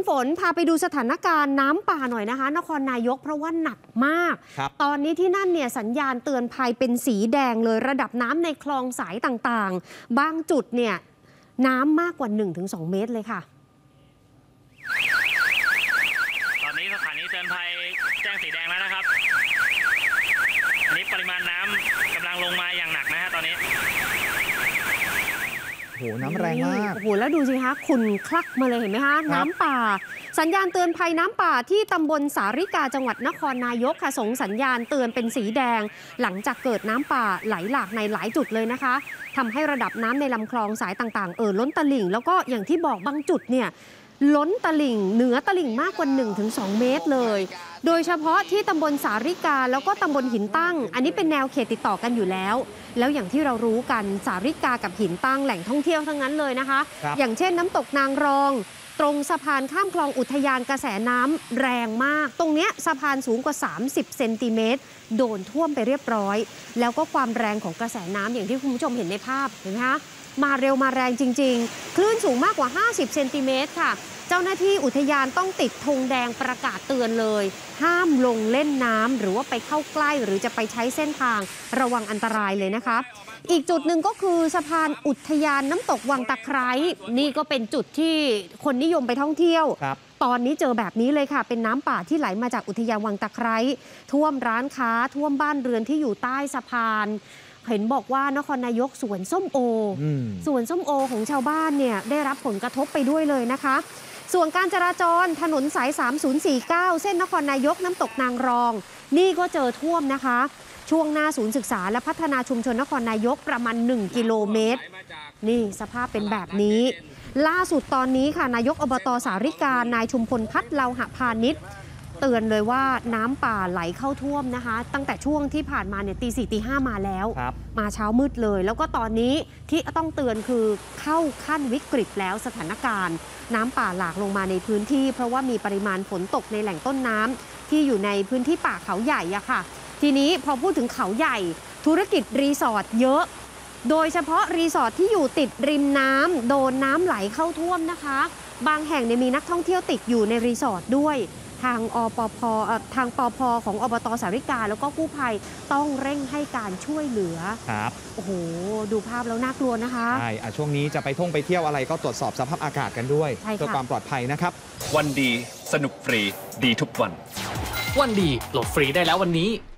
ฝนพาไปดูสถานการณ์น้ำป่าหน่อยนะคะนครนายกเพราะว่าหนักมากตอนนี้ที่นั่นเนี่ยสัญญาณเตือนภัยเป็นสีแดงเลยระดับน้ำในคลองสายต่างๆบางจุดเนี่ยน้ำมากกว่า 1-2 เมตรเลยค่ะตอนนี้สถานีเตือนภัยแจ้งสีแดงแล้วนะครับอันนี้ปริมาณน้ำกำลังลงมาอย่างหนักนะฮะตอนนี้โอ้โหน้ำแรงมากโอ้โหแล้วดูสิคะขุ่นคลักมาเลยเห็นไหมคะน้ำป่าสัญญาณเตือนภัยน้ำป่าที่ตำบลสาริกาจังหวัดนครนายกค่ะส่งสัญญาณเตือนเป็นสีแดงหลังจากเกิดน้ำป่าไหลหลากในหลายจุดเลยนะคะทำให้ระดับน้ำในลำคลองสายต่างๆล้นตลิ่งแล้วก็อย่างที่บอกบางจุดเนี่ยล้นตลิ่งเหนือตลิ่งมากกว่า 1-2 เมตรเลยโดยเฉพาะที่ตำบลสาริกาแล้วก็ตำบลหินตั้งอันนี้เป็นแนวเขตติดต่อกันอยู่แล้วอย่างที่เรารู้กันสาริกากับหินตั้งแหล่งท่องเที่ยวทั้งนั้นเลยนะคะอย่างเช่นน้ำตกนางรองตรงสะพานข้ามคลองอุทยานกระแสน้ำแรงมากตรงเนี้ยสะพานสูงกว่า30 เซนติเมตรโดนท่วมไปเรียบร้อยแล้วก็ความแรงของกระแสน้ำอย่างที่คุณผู้ชมเห็นในภาพเห็นไหมคะมาเร็วมาแรงจริงๆคลื่นสูงมากกว่า50 เซนติเมตรค่ะเจ้าหน้าที่อุทยานต้องติดธงแดงประกาศเตือนเลยห้ามลงเล่นน้ำหรือว่าไปเข้าใกล้หรือจะไปใช้เส้นทางระวังอันตรายเลยนะคะอีกจุดหนึ่งก็คือสะพานอุทยานน้ำตกวังตะไคร้นี่ก็เป็นจุดที่คนนิยมไปท่องเที่ยวตอนนี้เจอแบบนี้เลยค่ะเป็นน้ำป่าที่ไหลมาจากอุทยานวังตะไคร้ท่วมร้านค้าท่วมบ้านเรือนที่อยู่ใต้สะพานเห็นบอกว่านครนายกสวนส้มโอของชาวบ้านเนี่ยได้รับผลกระทบไปด้วยเลยนะคะส่วนการจราจรถนนสาย3049เส้นนครนายกน้ำตกนางรองนี่ก็เจอท่วมนะคะช่วงหน้าศูนย์ศึกษาและพัฒนาชุมชนนครนายกประมาณ1 กิโลเมตรนี่สภาพเป็นแบบนี้ล่าสุดตอนนี้ค่ะนายกอบต.สาริกานายชุมพลพัฒน์เลาหะพาณิชย์เตือนเลยว่าน้ำป่าไหลเข้าท่วมนะคะตั้งแต่ช่วงที่ผ่านมาเนี่ยตี 4 ตี 5มาแล้วมาเช้ามืดเลยแล้วก็ตอนนี้ที่ต้องเตือนคือเข้าขั้นวิกฤตแล้วสถานการณ์น้ำป่าหลากลงมาในพื้นที่เพราะว่ามีปริมาณฝนตกในแหล่งต้นน้ำที่อยู่ในพื้นที่ป่าเขาใหญ่อะค่ะทีนี้พอพูดถึงเขาใหญ่ธุรกิจรีสอร์ทเยอะโดยเฉพาะรีสอร์ทที่อยู่ติดริมน้ำโดนน้ำไหลเข้าท่วมนะคะบางแห่งมีนักท่องเที่ยวติดอยู่ในรีสอร์ทด้วยทางปภของอบต.สาริกาแล้วก็กู้ภัยต้องเร่งให้การช่วยเหลือครับโอ้โหดูภาพแล้วน่ากลัวนะคะใช่ช่วงนี้จะไปท่องไปเที่ยวอะไรก็ตรวจสอบสภาพอากาศกันด้วยเพื่อความปลอดภัยนะครับวันดีสนุกฟรีดีทุกวันวันดีโหลดฟรีได้แล้ววันนี้